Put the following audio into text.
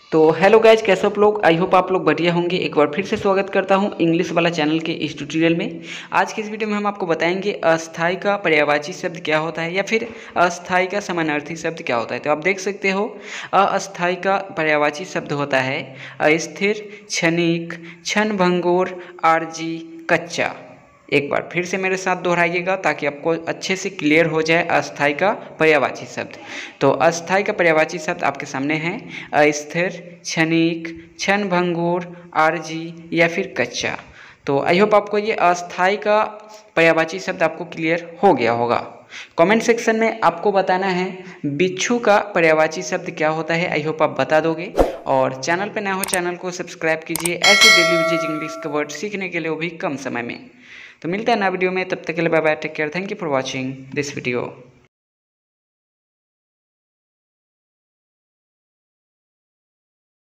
तो hello guys, कैसे आप लोग। आई होप आप लोग बढ़िया होंगे। एक बार फिर से स्वागत करता हूं इंग्लिश वाला चैनल के इस ट्यूटोरियल में। आज की इस वीडियो में हम आपको बताएंगे अस्थाई का पर्यायवाची शब्द क्या होता है या फिर अस्थाई का समानार्थी शब्द क्या होता है। तो आप देख सकते हो अस्थाई का पर्यायवाची शब्द होता है अस्थिर, क्षणिक, क्षणभंगुर, आरजी, कच्चा। एक बार फिर से मेरे साथ दोहराइएगा ताकि आपको अच्छे से क्लियर हो जाए अस्थाई का पर्यायवाची शब्द। तो अस्थाई का पर्यायवाची शब्द आपके सामने है अस्थिर, क्षणिक, क्षणभंगुर, आरजी या फिर कच्चा। तो आई होप आपको ये अस्थाई का पर्यायवाची शब्द आपको क्लियर हो गया होगा। कमेंट सेक्शन में आपको बताना है बिच्छू का पर्यायवाची शब्द क्या होता है। आई होप आप बता दोगे। और चैनल पर नया हो चैनल को सब्सक्राइब कीजिए ऐसे डेली यूजेज इंग्लिश का वर्ड सीखने के लिए, वो भी कम समय में। तो मिलते हैं नया वीडियो में, तब तक के लिए bye bye, take care, thank you for watching this video.